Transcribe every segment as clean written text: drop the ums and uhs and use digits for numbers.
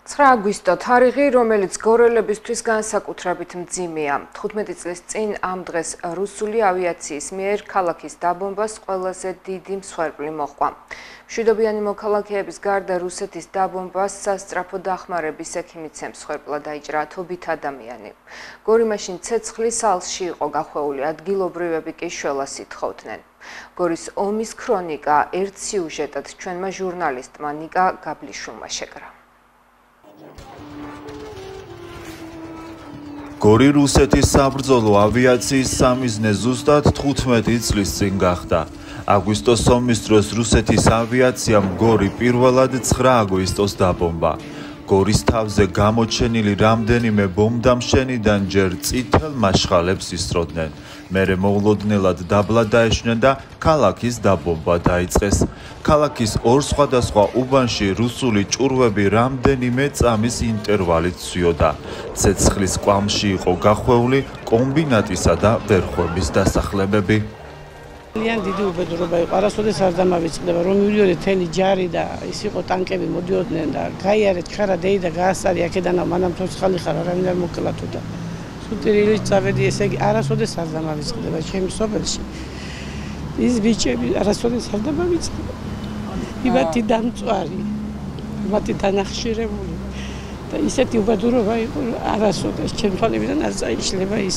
9 აგვისტო თარიღი, რომელიც გორელებისთვის განსაკუთრებით მძიმეა. 15 წლის წინ ამ დღეს რუსული ავიაციის მიერ ქალაქის დაბომბას ყველაზე დიდი მსხვერპლი მოჰყვა. მშვიდობიანი მოქალაქეების გარდა რუსეთის დაბომბას სასწრაფო დახმარების ექიმიც მსხვერპლად დაიჭრა ათობით ადამიანი. გორი მაშინ ცეცხლის ალსში იყო გახვეული, ადგილობრივები კი შველას ითხოვდნენ. გორის ომის ქრონიკა ერთ სიუჟეტად ჩვენმა ჟურნალისტმა ნიკა გაბლიშვილმა შეკრა. გორი რუსეთის საბრძოლო ავიაციის სამიზნე ზუსტად 15 წლის წინ გახდა. აგვისტოს ომის დროს რუსეთის ავიაციამ გორი პირველად 9 აგვისტოს დაბომბა. გორის თავზე გამოჩენილი რამდენიმე ბომბდამშენიდან ჯერ წითელ მაშხალებს ისროდნენ. მერე მოულოდნელად დაბლა დაეშნენ და ქალაქის დაბომბა დაიწყეს. ქალაქის ორ სხვადასხვა უბანში რუსული ჭურვები რამდენიმე წამის ინტერვალით ცვიოდა. ცეცხლის კვამში იყო გახვეული კომბინატისა და ვერხვების დასახლებები. ძალიან დიდი უბედურება იყო, არასოდეს არ დამავიწყდება, რომ მილიონი თელი ჯარი და ის იყო ტანკები მოდიოდნენ და გაიარეთ ხარა დეი და გაასწარი აქედან მანამ ცოცხალი ხარ არავინ არ მოკლათო და სუტერილი წავედი, ესე იგი არასოდეს არ დამავიწყდება ჩემი სოფელში. ის ბიჭები არასოდეს არ დამავიწყდება. მათი დამწვარი, მათი დანახშირებული და ისეთი უბედურება იყო, არასოდეს ჩემ თვალებიდან არ წაიშლება ის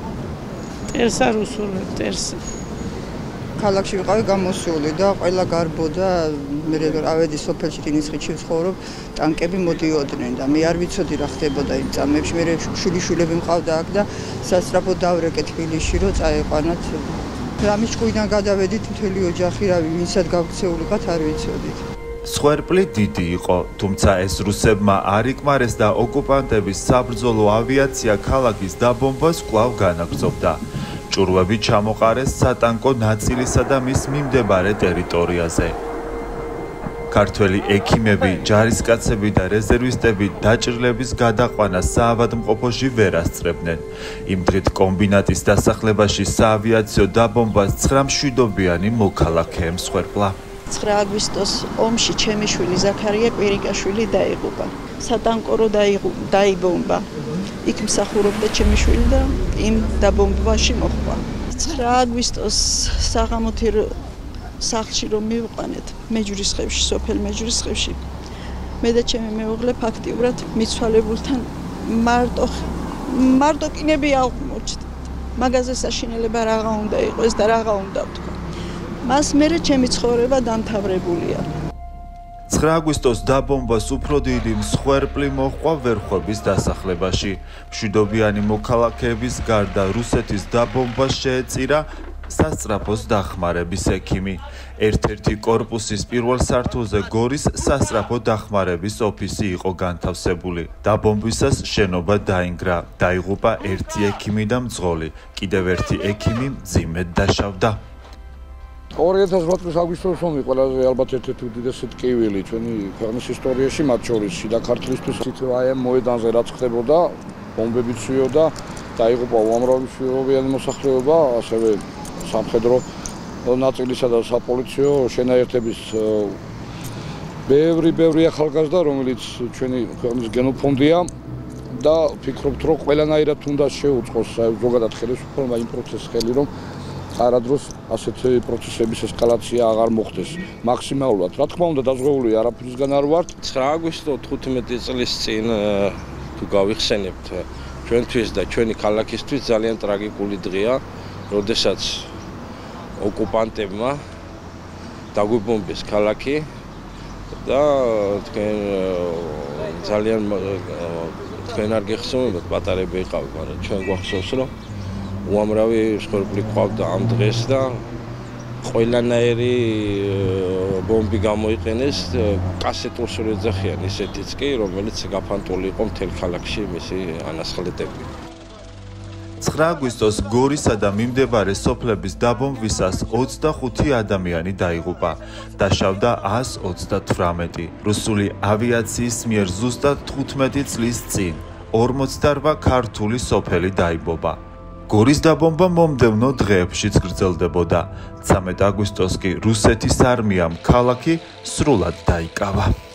ტერსა რუსული ტერსა. ქალაქში ვიყავი გამოსული და ყველა გარბოდა, მე ავედი სოფელში ტინისხლში ვცხოვრობ, ტანკები მოდიოდნენ და მე არ ვიცოდი რა ხდებოდა იმ წამებში. მე შვილიშვილები მყავდა აქ და სასწრაფოდ დავრეკე თბილისში, რომ წაეყვანათ. რამის ჭკუიდან გადავედით მთელი ოჯახი, რავი, ვინცად გავქცეულიყათ არ ვიცოდით. მსხვერპლი დიდი იყო, თუმცა ეს რუსებმა არ იკმარეს და ოკუპანტების საბრძოლო ავიაცია ქალაქის დაბომბას კვლავ განაგრძობდა. ჭურვები ჩამოყარეს სატანკო ნაწილისა და მის მიმდებარე ტერიტორიაზე. ქართველი ექიმები, ჯარისკაცები და რეზერვისტები დაჭრილების გადაყვანას საავადმყოფოში ვერ ასწრებდნენ. იმ დღით კომბინატის დასახლებაში საავიაციო დაბომბას 9 მშვიდობიანი მოქალაქე ემსხვერპლა. 9 აგვისტოს ომში ჩემი შვილი ზაქარია კვირიკაშვილი დაიღუპა. სატანკო დაიბომბა. იქ მსახურობდა ჩემი შვილი და იმ დაბომბვაში მოხდა. 9 აგვისტოს საღამოთი სახლში რომ მივყვანეთ მეჯვრისხევში, სოფელ მეჯვრისხევში, მე და ჩემი მეუღლე ფაქტიურად მიცვალებულთან მარტო კინები აღმოჩნდა. მაგაზე საშინელება რაღა უნდა იყოს და რაღა უნდა ვთქვა. მას მერე ჩემი ცხოვრება დამთავრებულია. 9 აგვისტოს დაბომბას უფრო დიდი მსხვერპლი მოჰყვა ვერხვების დასახლებაში. მშვიდობიანი მოქალაქეების გარდა რუსეთის დაბომბას შეეწირა სასწრაფოს დახმარების ექიმი. ერთ-ერთი კორპუსის პირველ სართულზე გორის სასწრაფო დახმარების ოფისი იყო განთავსებული. დაბომბვისას შენობა დაინგრა, დაიღუპა ერთი ექიმი და მძღოლი. კიდევ ერთი ექიმი მძიმედ დაშავდა. 2008 წლის აგვისტოს ომი ყველაზე ალბათ ერთ-ერთი უდიდესი ტკივილი ჩვენი ქვეყნის ისტორიაში, მათ შორის შიდა ქართლისთვის. აი ამ მოედანზე რაც ხდებოდა, ბომბები ცვიოდა, დაიღუპა უამრავი მშვიდობიანი მოსახლეობა, ასევე სამხედრო ნაწილისა და საპოლიციო შენაერთების ბევრი ახალგაზრდა, რომელიც ჩვენი ქვეყნის გენოფონდია და ვფიქრობთ, რომ ყველანაირად უნდა შეუწყოს ზოგადად ხელისუფლებამ იმ პროცესს ხელი, რომ არადროს ასეთი პროცესების ესკალაცია აღარ მოხდეს მაქსიმალურად. რა თქმა უნდა, დაზღვეულია არაფრისგან არ ვართ. 9 აგვისტო 15 წლის წინ თუ გავიხსენებთ ჩვენთვის და ჩვენი ქალაქისთვის ძალიან ტრაგიკული დღეა, როდესაც ოკუპანტებმა დაგვიბომბეს ქალაქი და თქვენ არ გეხსოვებათ, პატარები იყავით, მაგრამ ჩვენ გვახსოვს, რომ უამრავი მსხვერპლი ყავდა ამ დღეს და ყველანაირი ბომბი გამოიყენეს, კასეტურს ვერ ეძახიან ისეთიც კი, რომელიც გაფანტული იყო მთელ ქალაქში მისი ანასხლეტები. 9 აგვისტოს გორისა და მიმდებარე სოფლების დაბომბვისას 25 ადამიანი დაიღუპა. დაშავდა 138. რუსული ავიაციის მიერ ზუსტად 15 წლის წინ 48 ქართული სოფელი დაიბომბა. გორის დაბომბა მომდევნო დღეებშიც გრძელდებოდა. 13 აგვისტოს კი რუსეთის არმიამ ქალაქი სრულად დაიკავა.